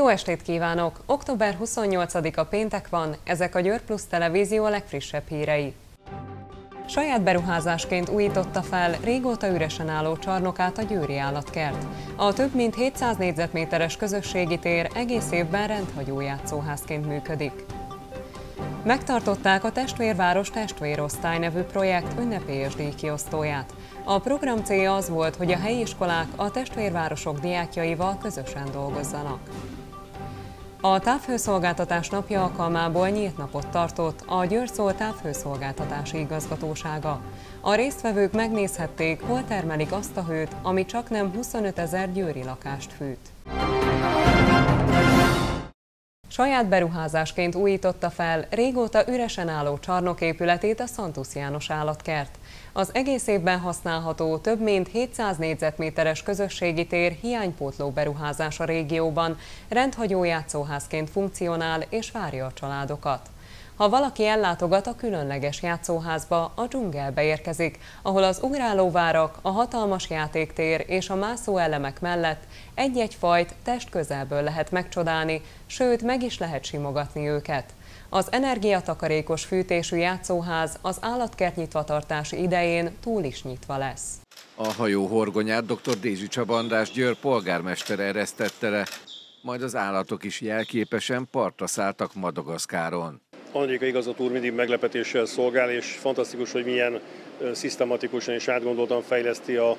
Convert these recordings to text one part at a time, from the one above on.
Jó estét kívánok! Október 28-a péntek van, ezek a Győr Plus Televízió legfrissebb hírei. Saját beruházásként újította fel régóta üresen álló csarnokát a győri állatkert. A több mint 700 négyzetméteres közösségi tér egész évben rendhagyó játszóházként működik. Megtartották a Testvérváros Testvérosztály nevű projekt ünnepélyes díjkiosztóját. A program célja az volt, hogy a helyi iskolák a testvérvárosok diákjaival közösen dolgozzanak. A Távhőszolgáltatás napja alkalmából nyílt napot tartott a Győr-Szol Távhőszolgáltatási Igazgatósága. A résztvevők megnézhették, hol termelik azt a hőt, ami csaknem 25 000 győri lakást fűt. Saját beruházásként újította fel régóta üresen álló csarnoképületét a Szantusz János állatkert. Az egész évben használható több mint 700 négyzetméteres közösségi tér hiánypótló beruházás a régióban rendhagyó játszóházként funkcionál és várja a családokat. Ha valaki ellátogat a különleges játszóházba, a dzsungelbe érkezik, ahol az ugrálóvárak, a hatalmas játéktér és a mászó elemek mellett egy-egy fajt testközelből lehet megcsodálni, sőt meg is lehet simogatni őket. Az energiatakarékos fűtésű játszóház az állatkert nyitvatartási idején túl is nyitva lesz. A hajó horgonyát dr. Dézsi Csaba András Győr polgármester eresztette le, majd az állatok is jelképesen partra szálltak Madagaszkáron. Andréka igazgató úr mindig meglepetéssel szolgál, és fantasztikus, hogy milyen szisztematikusan és átgondoltan fejleszti a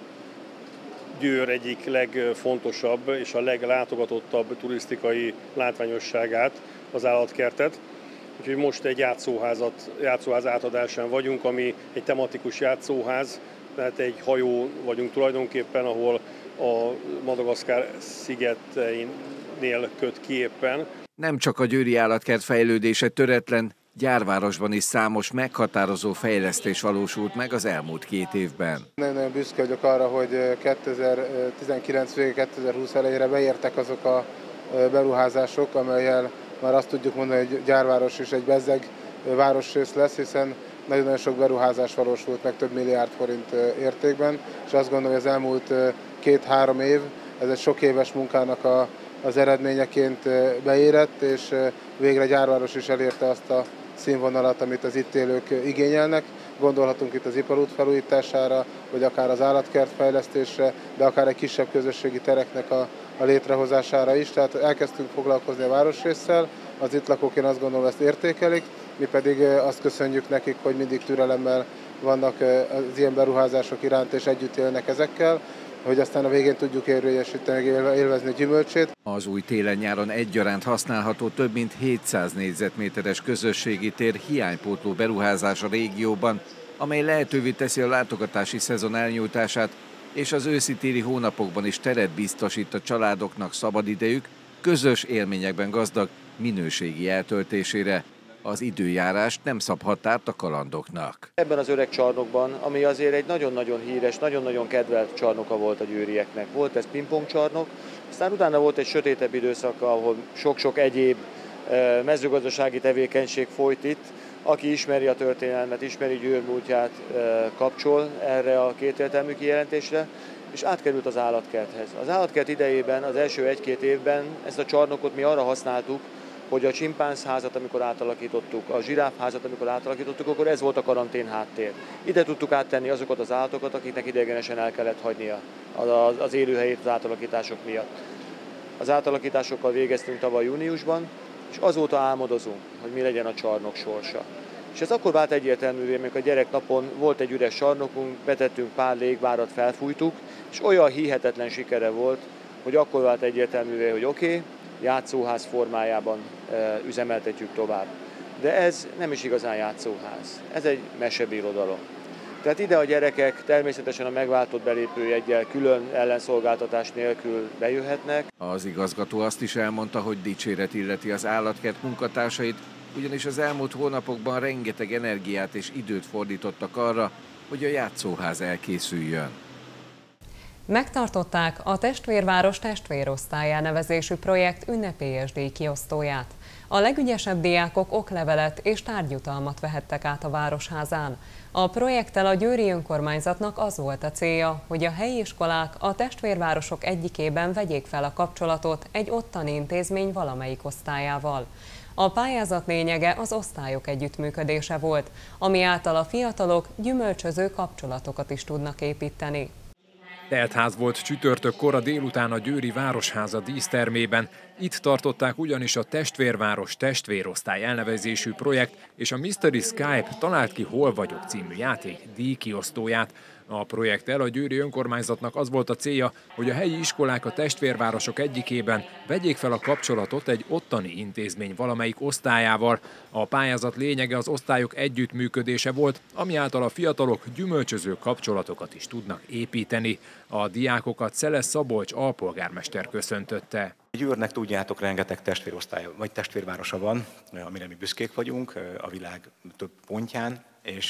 Győr egyik legfontosabb és a leglátogatottabb turisztikai látványosságát, az állatkertet. Úgyhogy most egy játszóház átadásán vagyunk, ami egy tematikus játszóház, tehát egy hajó vagyunk tulajdonképpen, ahol a Madagaszkár szigeteinél köt ki éppen. Nem csak a győri állatkert fejlődése töretlen, Gyárvárosban is számos meghatározó fejlesztés valósult meg az elmúlt 2 évben. Nagyon büszke vagyok arra, hogy 2019 végén, 2020 elejére beértek azok a beruházások, amellyel már azt tudjuk mondani, hogy Gyárváros is egy bezzeg városrész lesz, hiszen nagyon sok beruházás valósult meg több milliárd forint értékben, és azt gondolom, hogy az elmúlt 2-3 év, ez egy sok éves munkának az eredményeként beérett, és végre Gyárváros is elérte azt a színvonalat, amit az itt élők igényelnek. Gondolhatunk itt az iparút felújítására, vagy akár az állatkert fejlesztésre, de akár egy kisebb közösségi tereknek a létrehozására is. Tehát elkezdtünk foglalkozni a városrésszel, az itt lakók, én azt gondolom, ezt értékelik, mi pedig azt köszönjük nekik, hogy mindig türelemmel vannak az ilyen beruházások iránt, és együtt élnek ezekkel, hogy aztán a végén tudjuk érvényesíteni, élvezni a gyümölcsét. Az új télen-nyáron egyaránt használható több mint 700 négyzetméteres közösségi tér hiánypótló beruházás a régióban, amely lehetővé teszi a látogatási szezon elnyújtását, és az őszi-téli hónapokban is teret biztosít a családoknak szabadidejük, közös élményekben gazdag minőségi eltöltésére. Az időjárás nem szab határt a kalandoknak. Ebben az öreg csarnokban, ami azért egy nagyon-nagyon híres, nagyon-nagyon kedvelt csarnoka volt a győrieknek. Volt ez pingpongcsarnok, aztán utána volt egy sötétebb időszak, ahol sok-sok egyéb mezőgazdasági tevékenység folyt itt. Aki ismeri a történelmet, ismeri Győr múltját, kapcsol erre a kétértelmű kijelentésre, és átkerült az állatkerthez. Az állatkert idejében, az első 1-2 évben ezt a csarnokot mi arra használtuk, hogy a csimpánzházat, amikor átalakítottuk, a zsiráfházat, amikor átalakítottuk, akkor ez volt a karantén háttér. Ide tudtuk áttenni azokat az állatokat, akiknek ideiglenesen el kellett hagynia az élőhelyét az átalakítások miatt. Az átalakításokkal végeztünk tavaly júniusban, és azóta álmodozunk, hogy mi legyen a csarnok sorsa. És ez akkor vált egyértelművé, amikor a gyereknapon volt egy üres csarnokunk, betettünk pár légvárat, felfújtuk, és olyan hihetetlen sikere volt, hogy akkor vált egyértelművé, hogy oké, játszóház formájában üzemeltetjük tovább. De ez nem is igazán játszóház, ez egy mesebirodalom. Tehát ide a gyerekek természetesen a megváltott belépőjeggyel, külön ellenszolgáltatás nélkül bejöhetnek. Az igazgató azt is elmondta, hogy dicséret illeti az állatkert munkatársait, ugyanis az elmúlt hónapokban rengeteg energiát és időt fordítottak arra, hogy a játszóház elkészüljön. Megtartották a Testvérváros testvérosztályá nevezésű projekt ünnepélyes díjkiosztóját. A legügyesebb diákok oklevelet és tárgyutalmat vehettek át a Városházán. A projekttel a győri önkormányzatnak az volt a célja, hogy a helyi iskolák a testvérvárosok egyikében vegyék fel a kapcsolatot egy ottani intézmény valamelyik osztályával. A pályázat lényege az osztályok együttműködése volt, ami által a fiatalok gyümölcsöző kapcsolatokat is tudnak építeni. Teltház volt csütörtökkor a délután a győri Városháza dísztermében. Itt tartották ugyanis a Testvérváros testvérosztály elnevezésű projekt és a Mystery Skype Találd ki, hol vagyok című játék díjkiosztóját. A projekttel a győri önkormányzatnak az volt a célja, hogy a helyi iskolák a testvérvárosok egyikében vegyék fel a kapcsolatot egy ottani intézmény valamelyik osztályával. A pályázat lényege az osztályok együttműködése volt, ami által a fiatalok gyümölcsöző kapcsolatokat is tudnak építeni. A diákokat Szeles Szabolcs alpolgármester köszöntötte. Győrnek tudjátok, rengeteg testvérosztály vagy testvérvárosa van, amire mi büszkék vagyunk a világ több pontján,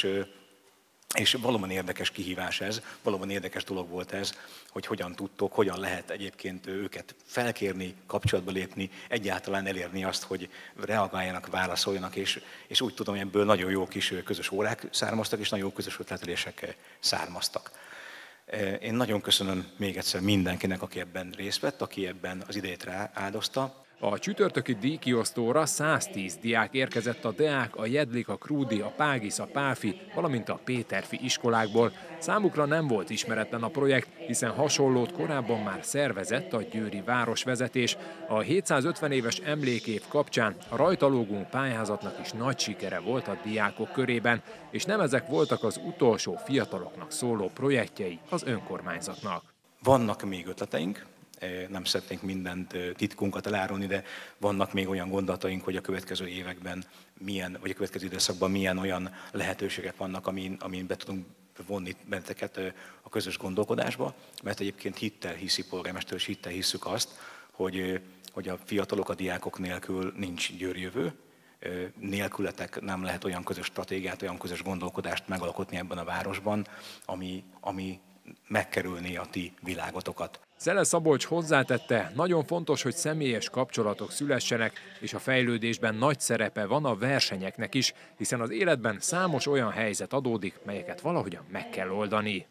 és valóban érdekes kihívás ez, valóban érdekes dolog volt ez, hogy hogyan tudtok, hogyan lehet egyébként őket felkérni, kapcsolatba lépni, egyáltalán elérni azt, hogy reagáljanak, válaszoljanak, és úgy tudom, hogy ebből nagyon jó kis közös órák származtak, és nagyon jó közös ötletelések származtak. Én nagyon köszönöm még egyszer mindenkinek, aki ebben részt vett, aki ebben az idejét rááldozta. A csütörtöki díjkiosztóra 110 diák érkezett a Deák, a Jedlik, a Krúdi, a Págisz, a Pálfi, valamint a Péterfi iskolákból. Számukra nem volt ismeretlen a projekt, hiszen hasonlót korábban már szervezett a győri városvezetés. A 750 éves emlékév kapcsán a rajta lógunk pályázatnak is nagy sikere volt a diákok körében, és nem ezek voltak az utolsó fiataloknak szóló projektjei az önkormányzatnak. Vannak még ötleteink. Nem szeretnénk mindent titkunkat elárulni, de vannak még olyan gondolataink, hogy a következő években vagy a következő időszakban milyen olyan lehetőségek vannak, amin be tudunk vonni benneteket a közös gondolkodásba, mert egyébként hittel hiszi polgármester, és hittel hisszük azt, hogy a fiatalok, a diákok nélkül nincs Győr jövő, nélkületek nem lehet olyan közös stratégiát, olyan közös gondolkodást megalkotni ebben a városban, ami megkerülni a ti világotokat. Szeles Szabolcs hozzátette, nagyon fontos, hogy személyes kapcsolatok szülessenek, és a fejlődésben nagy szerepe van a versenyeknek is, hiszen az életben számos olyan helyzet adódik, melyeket valahogyan meg kell oldani.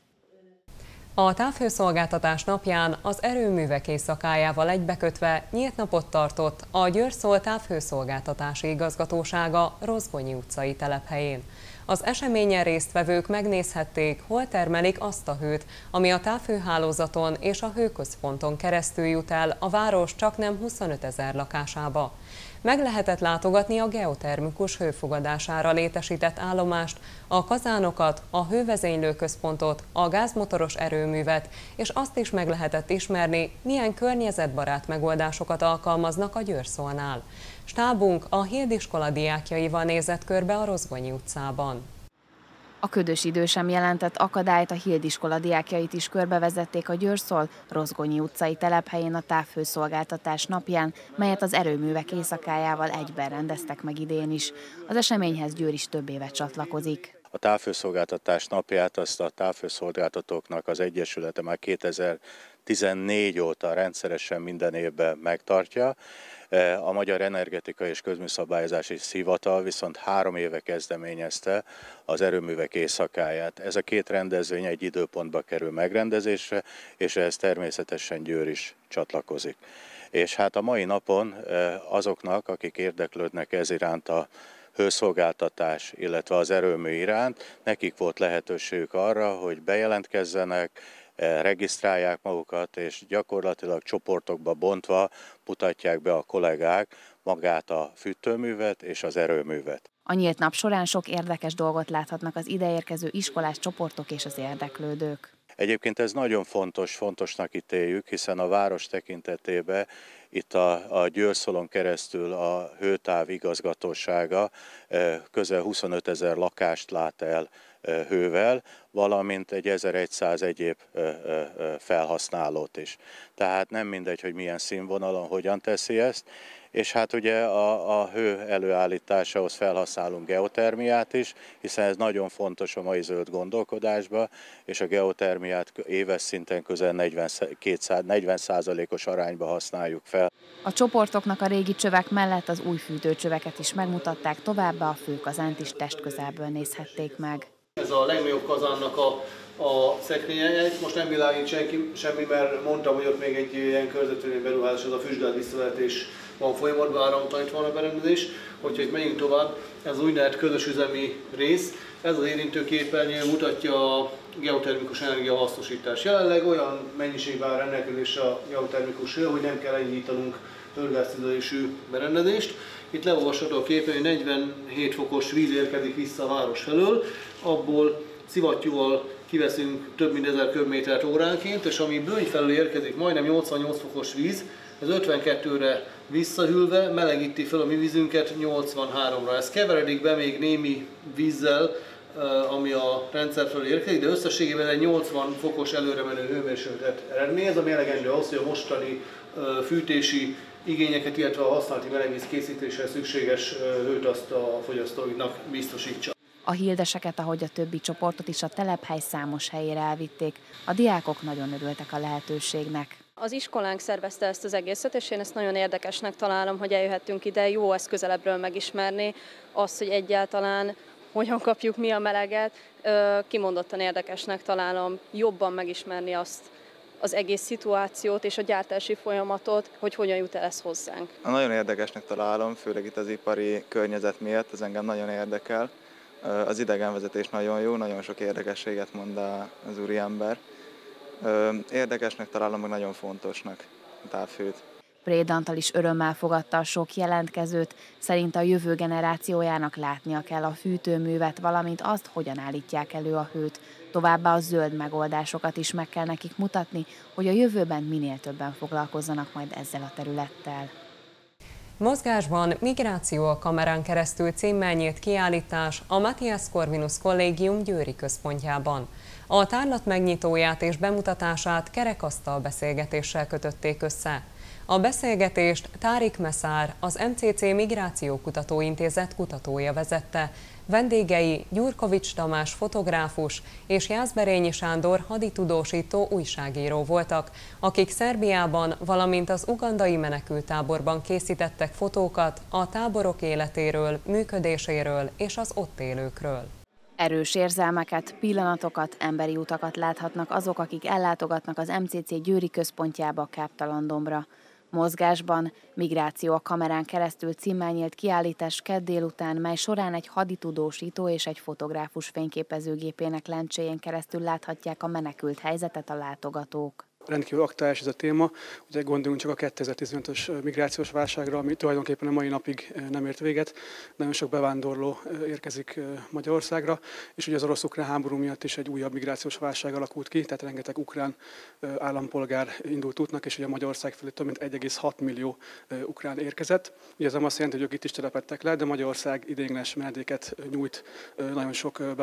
A távhőszolgáltatás napján az erőművek éjszakájával egybekötve nyílt napot tartott a Győr-Szol távhőszolgáltatási igazgatósága Rozgonyi utcai telephelyén. Az eseményen résztvevők megnézhették, hol termelik azt a hőt, ami a távhőhálózaton és a hőközponton keresztül jut el a város csaknem 25 000 lakásába. Meg lehetett látogatni a geotermikus hőfogadására létesített állomást, a kazánokat, a hővezénylő központot, a gázmotoros erőművet, és azt is meg lehetett ismerni, milyen környezetbarát megoldásokat alkalmaznak a Győr-Szolnál. Stábunk a Hild iskola diákjaival nézett körbe a Rozgonyi utcában. A ködös idő sem jelentett akadályt, a Hild iskola diákjait is körbevezették a Győr-Szol Rozgonyi utcai telephelyén a távhőszolgáltatás napján, melyet az erőművek éjszakájával egyben rendeztek meg idén is. Az eseményhez Győr is több éve csatlakozik. A távhőszolgáltatás napját azt a távhőszolgáltatóknak az Egyesülete már 2014 óta rendszeresen minden évben megtartja. A Magyar Energetikai és Közműszabályozási Hivatal viszont 3 éve kezdeményezte az erőművek éjszakáját. Ez a két rendezvény egy időpontba kerül megrendezésre, és ehhez természetesen Győr is csatlakozik. És hát a mai napon azoknak, akik érdeklődnek ez iránt a hőszolgáltatás, illetve az erőmű iránt, nekik volt lehetőségük arra, hogy bejelentkezzenek, regisztrálják magukat, és gyakorlatilag csoportokba bontva mutatják be a kollégák magát a fűtőművet és az erőművet. A nyílt nap során sok érdekes dolgot láthatnak az ideérkező iskolás csoportok és az érdeklődők. Egyébként ez nagyon fontosnak ítéljük, hiszen a város tekintetében Itt a Győrszolon keresztül a hőtáv igazgatósága közel 25 000 lakást lát el hővel, valamint egy 1100 egyéb felhasználót is. Tehát nem mindegy, hogy milyen színvonalon, hogyan teszi ezt, és hát ugye a hő előállításához felhasználunk geotermiát is, hiszen ez nagyon fontos a mai zöld gondolkodásban, és a geotermiát éves szinten közel 40%-os arányba használjuk fel. A csoportoknak a régi csövek mellett az új fűtőcsöveket is megmutatták, továbbá a főkazánt is testközelből nézhették meg. Ez a legnagyobb kazánnak a szekrénye. Most nem világít semmi, mert mondtam, hogy ott még egy ilyen körzetvédelmi beruházás, az a füstgáz visszavezetés van folyamatban, áramtalanítva van a berendezés. Hogyha itt megyünk tovább, ez az úgynevezett közös üzemi rész. Ez az érintőképernyő mutatja a geotermikus energia hasznosítást. Jelenleg olyan mennyiségben áll rendelkezésre a geotermikus hő, hogy nem kell enyhítanunk földgáztüzelésű berendezést. Itt leolvasható a képen, hogy 47 fokos víz érkezik vissza a város felől, abból szivattyúval kiveszünk több mint 1000 köbmétert óránként, és ami Böny felől érkezik, majdnem 88 fokos víz, ez 52-re visszahűlve melegíti fel a mi vízünket 83-ra. Ez keveredik be még némi vízzel, ami a rendszer felől érkezik, de összességében egy 80 fokos előre menő hőmérsékletet eredményez, ami elegendő ahhoz, hogy a mostani fűtési igényeket, illetve a használati melegvíz készítésre szükséges hőt azt a fogyasztóinak biztosítsa. A hildeseket, ahogy a többi csoportot is a telephely számos helyére elvitték. A diákok nagyon örültek a lehetőségnek. Az iskolánk szervezte ezt az egészet, és én ezt nagyon érdekesnek találom, hogy eljöhettünk ide, jó ezt közelebbről megismerni, azt, hogy egyáltalán hogyan kapjuk mi a meleget, kimondottan érdekesnek találom jobban megismerni azt az egész szituációt és a gyártási folyamatot, hogy hogyan jut el ez hozzánk. Nagyon érdekesnek találom, főleg itt az ipari környezet miatt, ez engem nagyon érdekel. Az idegenvezetés nagyon jó, nagyon sok érdekességet mond az úriember. Érdekesnek találom, meg nagyon fontosnak a távhőt. Préd Antal is örömmel fogadta a sok jelentkezőt, szerint a jövő generációjának látnia kell a fűtőművet, valamint azt, hogyan állítják elő a hőt. Továbbá a zöld megoldásokat is meg kell nekik mutatni, hogy a jövőben minél többen foglalkozzanak majd ezzel a területtel. Mozgásban Migráció a kamerán keresztül címmel nyílt kiállítás a Matthias Corvinus Kollégium győri központjában. A tárlat megnyitóját és bemutatását kerekasztal beszélgetéssel kötötték össze. A beszélgetést Tárik Meszár, az MCC Migráció Kutatóintézet kutatója vezette. Vendégei Gyurkovics Tamás fotográfus és Jászberényi Sándor haditudósító újságíró voltak, akik Szerbiában, valamint az ugandai menekülttáborban készítettek fotókat a táborok életéről, működéséről és az ott élőkről. Erős érzelmeket, pillanatokat, emberi utakat láthatnak azok, akik ellátogatnak az MCC győri központjába, Káptalandombra. Mozgásban Migráció a kamerán keresztül címmel nyílt kiállítás kedd délután, mely során egy haditudósító és egy fotográfus fényképezőgépének lencséjén keresztül láthatják a menekült helyzetet a látogatók. Rendkívül aktuális ez a téma, ugye gondoljunk csak a 2015-ös migrációs válságra, ami tulajdonképpen a mai napig nem ért véget. Nagyon sok bevándorló érkezik Magyarországra, és ugye az orosz-ukrán háború miatt is egy újabb migrációs válság alakult ki, tehát rengeteg ukrán állampolgár indult útnak, és ugye Magyarország felé több mint 1,6 millió ukrán érkezett. Ugye ez nem azt jelenti, hogy ők itt is telepedtek le, de Magyarország ideiglenes menedéket nyújt nagyon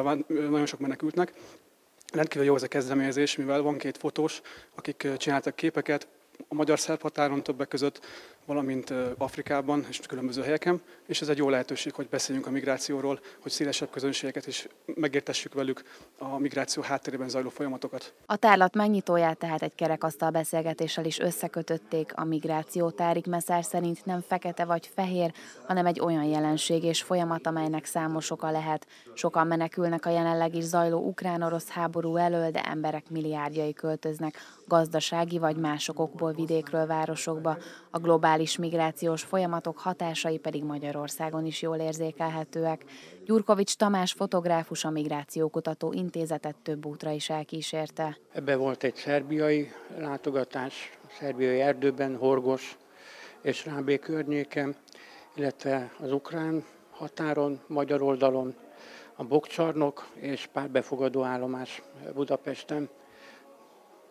sok menekültnek. Rendkívül jó ez a kezdeményezés, mivel van két fotós, akik csináltak képeket a magyar-szerb határon többek között, valamint Afrikában és különböző helyeken, és ez egy jó lehetőség, hogy beszéljünk a migrációról, hogy szélesebb közönségeket is megértessük velük a migráció háttérében zajló folyamatokat. A tárlat megnyitóját tehát egy kerekasztal beszélgetéssel is összekötötték. A migráció Tárik Meszár szerint nem fekete vagy fehér, hanem egy olyan jelenség és folyamat, amelynek számos oka lehet. Sokan menekülnek a jelenleg is zajló ukrán-orosz háború elől, de emberek milliárdjai költöznek gazdasági vagy más okokból vidékről városokba. A globális migrációs folyamatok hatásai pedig Magyarországon is jól érzékelhetőek. Gyurkovics Tamás fotográfus a Migrációkutató Intézetet több útra is elkísérte. Ebben volt egy szerbiai látogatás, szerbiai erdőben, Horgos és Rábé környéken, illetve az ukrán határon, magyar oldalon, a Bokcsarnok és pár befogadó állomás Budapesten.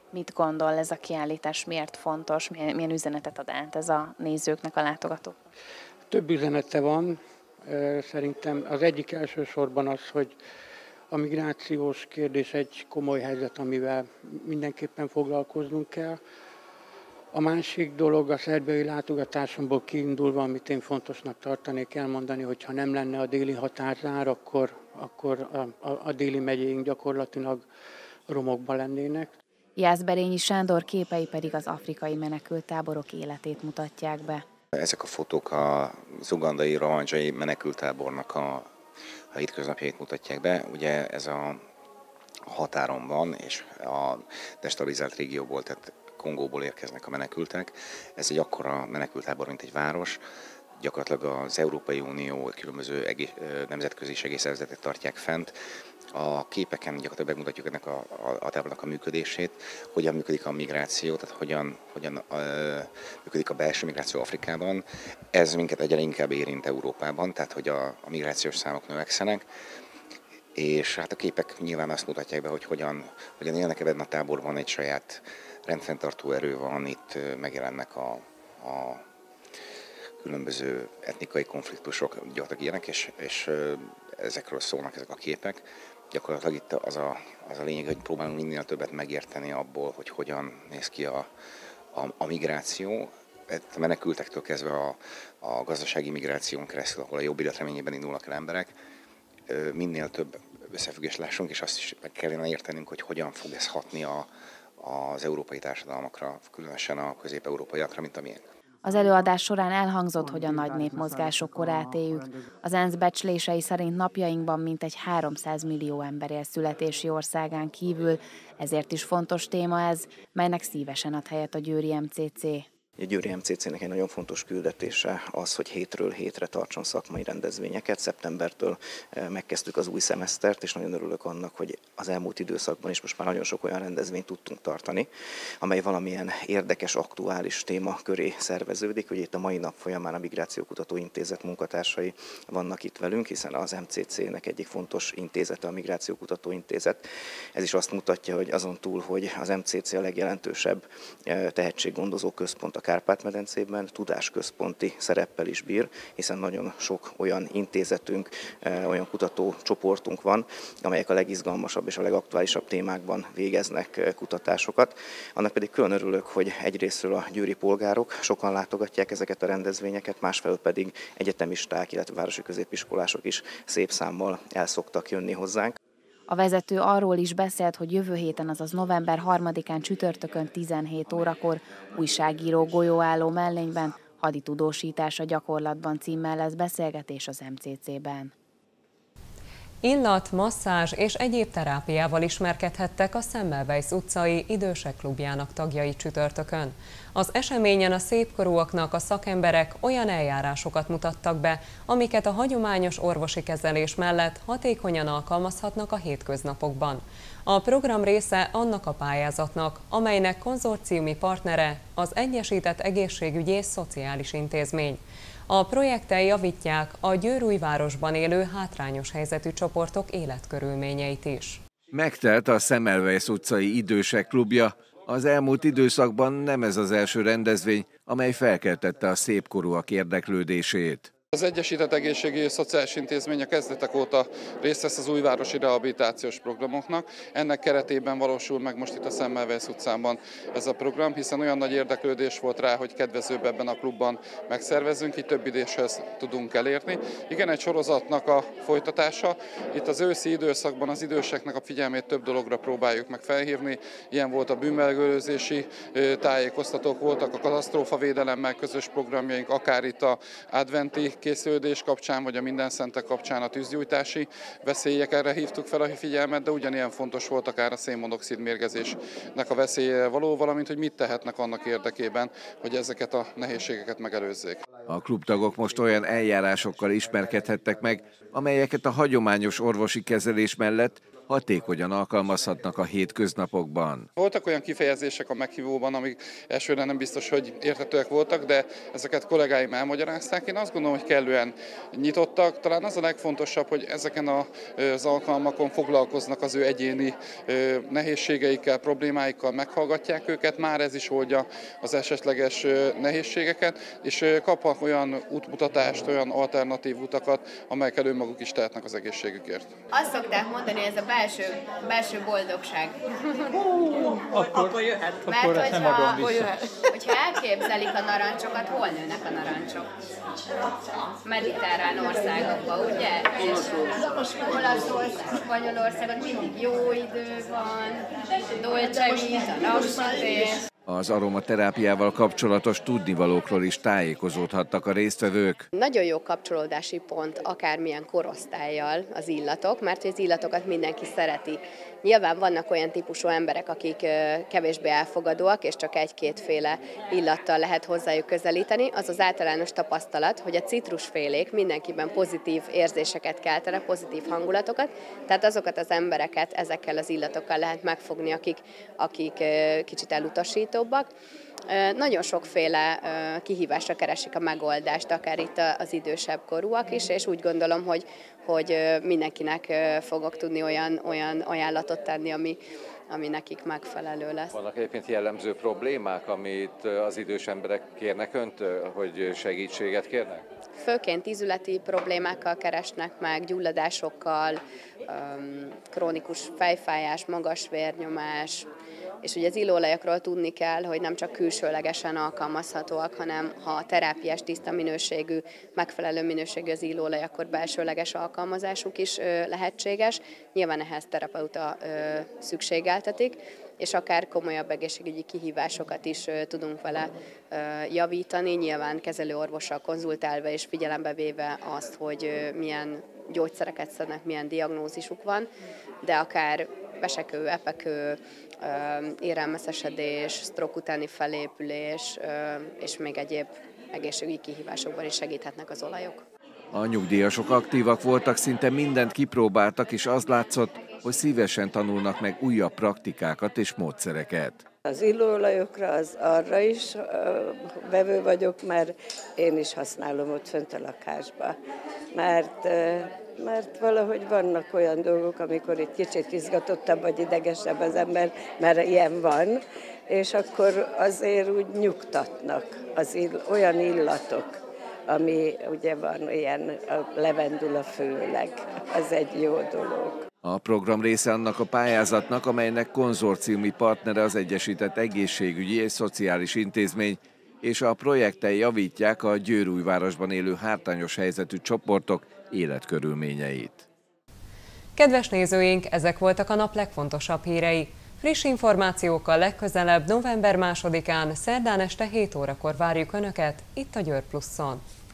Mit gondol, ez a kiállítás miért fontos, milyen üzenetet ad át ez a nézőknek, a látogatóknak? Több üzenete van. Szerintem az egyik elsősorban az, hogy a migrációs kérdés egy komoly helyzet, amivel mindenképpen foglalkoznunk kell. A másik dolog a szerbiai látogatásomból kiindulva, amit én fontosnak tartanék elmondani, hogy ha nem lenne a déli határzár, akkor a déli megyéink gyakorlatilag romokban lennének. Jászberényi Sándor képei pedig az afrikai menekülttáborok életét mutatják be. Ezek a fotók az ugandai rowandzsai menekülttábornak a hétköznapjait mutatják be. Ugye ez a határon van, és a destabilizált régióból, tehát Kongóból érkeznek a menekültek. Ez egy akkora menekülttábor, mint egy város. Gyakorlatilag az Európai Unió különböző nemzetközi segélyszervezetek tartják fent. A képeken gyakorlatilag megmutatjuk ennek a tábornak a működését, hogyan működik a migráció, tehát hogyan működik a belső migráció Afrikában. Ez minket egyre inkább érint Európában, tehát hogy a migrációs számok növekszenek. És hát a képek nyilván azt mutatják be, hogy hogyan élnek ebben a táborban, egy saját rendfenntartó erő van, itt megjelennek a különböző etnikai konfliktusok, gyakorlatilag ilyenek, és ezekről szólnak ezek a képek. Gyakorlatilag itt az a lényeg, hogy próbálunk minél többet megérteni abból, hogy hogyan néz ki a migráció. A menekültektől kezdve a gazdasági migráción keresztül, ahol a jobb életreményében indulnak el emberek, minél több összefüggést lássunk, és azt is meg kellene értenünk, hogy hogyan fog ez hatni az európai társadalmakra, különösen a közép-európaiakra, mint amilyen. Az előadás során elhangzott, hogy a nagy népmozgások korát éljük. Az ENSZ becslései szerint napjainkban mintegy 300 millió ember él születési országán kívül, ezért is fontos téma ez, melynek szívesen ad helyet a győri MCC. A győri MCC-nek egy nagyon fontos küldetése az, hogy hétről hétre tartson szakmai rendezvényeket. Szeptembertől megkezdtük az új szemesztert, és nagyon örülök annak, hogy az elmúlt időszakban is most már nagyon sok olyan rendezvényt tudtunk tartani, amely valamilyen érdekes, aktuális téma köré szerveződik. Ugye itt a mai nap folyamán a Migrációkutató Intézet munkatársai vannak itt velünk, hiszen az MCC-nek egyik fontos intézete a Migrációkutató Intézet. Ez is azt mutatja, hogy azon túl, hogy az MCC a legjelentősebb tehetséggondozó központ a Kárpát-medencében, tudásközponti szereppel is bír, hiszen nagyon sok olyan intézetünk, olyan kutatócsoportunk van, amelyek a legizgalmasabb és a legaktuálisabb témákban végeznek kutatásokat. Annak pedig külön örülök, hogy egyrésztről a győri polgárok sokan látogatják ezeket a rendezvényeket, másfelől pedig egyetemisták, illetve városi középiskolások is szép számmal el szoktak jönni hozzánk. A vezető arról is beszélt, hogy jövő héten, azaz november 3-án csütörtökön 17 órakor újságíró golyóálló mellényben haditudósítás a gyakorlatban címmel lesz beszélgetés az MCC-ben. Illat, masszázs és egyéb terápiával ismerkedhettek a Semmelweis utcai idősek klubjának tagjai csütörtökön. Az eseményen a szépkorúaknak a szakemberek olyan eljárásokat mutattak be, amiket a hagyományos orvosi kezelés mellett hatékonyan alkalmazhatnak a hétköznapokban. A program része annak a pályázatnak, amelynek konzorciumi partnere az Egyesített Egészségügyi és Szociális Intézmény. A projekttel javítják a Győrújvárosban élő hátrányos helyzetű csoportok életkörülményeit is. Megtelt a Semmelweis utcai idősek klubja. Az elmúlt időszakban nem ez az első rendezvény, amely felkeltette a szépkorúak érdeklődését. Az Egyesített Egészségügyi és Szociális Intézmény a kezdetek óta részt vesz az újvárosi rehabilitációs programoknak. Ennek keretében valósul meg most itt a Semmelweis utcában ez a program, hiszen olyan nagy érdeklődés volt rá, hogy kedvezőbb ebben a klubban megszervezzünk, így több időshez tudunk elérni. Igen, egy sorozatnak a folytatása. Itt az őszi időszakban az időseknek a figyelmét több dologra próbáljuk meg felhívni. Ilyen volt a bűnmegelőzési tájékoztatók, voltak a katasztrófavédelemmel közös programjaink, akár itt a adventi készülődés kapcsán, vagy a Mindenszentek kapcsán a tűzgyújtási veszélyekre hívtuk fel a figyelmet, de ugyanilyen fontos volt akár a szénmonoxid mérgezésnek a veszélye való, valamint hogy mit tehetnek annak érdekében, hogy ezeket a nehézségeket megelőzzék. A klubtagok most olyan eljárásokkal ismerkedhettek meg, amelyeket a hagyományos orvosi kezelés mellett hatékonyan alkalmazhatnak a hétköznapokban. Voltak olyan kifejezések a meghívóban, amik elsőre nem biztos, hogy érthetőek voltak, de ezeket kollégáim elmagyarázták. Én azt gondolom, hogy kellően nyitottak. Talán az a legfontosabb, hogy ezeken az alkalmakon foglalkoznak az ő egyéni nehézségeikkel, problémáikkal, meghallgatják őket. Már ez is oldja az esetleges nehézségeket, és kapnak olyan útmutatást, olyan alternatív utakat, amelyekkel önmaguk is tehetnek az egészségükért. Azt szokták mondani, ez a belső boldogság. Akkor jöhet. Mert hogyha elképzelik a narancsokat, hol nőnek a narancsok? Mediterrán országokban, ugye? Olaszország, Spanyolországon mindig jó idő van, dolce vita, napsütés. Az aromaterápiával kapcsolatos tudnivalókról is tájékozódhattak a résztvevők. Nagyon jó kapcsolódási pont akármilyen korosztállyal az illatok, mert az illatokat mindenki szereti. Nyilván vannak olyan típusú emberek, akik kevésbé elfogadóak, és csak egy-kétféle illattal lehet hozzájuk közelíteni. Az az általános tapasztalat, hogy a citrusfélék mindenkiben pozitív érzéseket keltenek, pozitív hangulatokat, tehát azokat az embereket ezekkel az illatokkal lehet megfogni, akik kicsit elutasítóbbak. Nagyon sokféle kihívásra keresik a megoldást, akár itt az idősebb korúak is, és úgy gondolom, hogy mindenkinek fogok tudni olyan ajánlatot tenni, ami nekik megfelelő lesz. Vannak egyébként jellemző problémák, amit az idős emberek kérnek öntől, hogy segítséget kérnek? Főként ízületi problémákkal keresnek meg, gyulladásokkal, krónikus fejfájás, magas vérnyomás, és ugye az illóolajokról tudni kell, hogy nem csak külsőlegesen alkalmazhatóak, hanem ha a terápiás tiszta minőségű, megfelelő minőségű az illóolaj, akkor belsőleges alkalmazásuk is lehetséges. Nyilván ehhez terapeuta szükségeltetik, és akár komolyabb egészségügyi kihívásokat is tudunk vele javítani, nyilván kezelőorvossal konzultálva és figyelembe véve azt, hogy milyen gyógyszereket szednek, milyen diagnózisuk van, de akár vesekő, epekő, érelmeszesedés, sztrók utáni felépülés és még egyéb egészségügyi kihívásokban is segíthetnek az olajok. A nyugdíjasok aktívak voltak, szinte mindent kipróbáltak, és az látszott, hogy szívesen tanulnak meg újabb praktikákat és módszereket. Az illóolajokra, arra is vevő vagyok, mert én is használom ott fönt a lakásba. Mert valahogy vannak olyan dolgok, amikor itt kicsit izgatottabb vagy idegesebb az ember, mert ilyen van, és akkor azért úgy nyugtatnak olyan illatok, ami ugye van ilyen, a levendula főleg, az egy jó dolog. A program része annak a pályázatnak, amelynek konzorciumi partnere az Egyesített Egészségügyi és Szociális Intézmény, és a projekttel javítják a Győrújvárosban élő hátrányos helyzetű csoportok életkörülményeit. Kedves nézőink, ezek voltak a nap legfontosabb hírei. Friss információkkal legközelebb november 2-án, szerdán este 7 órakor várjuk Önöket itt a Győr Pluszon.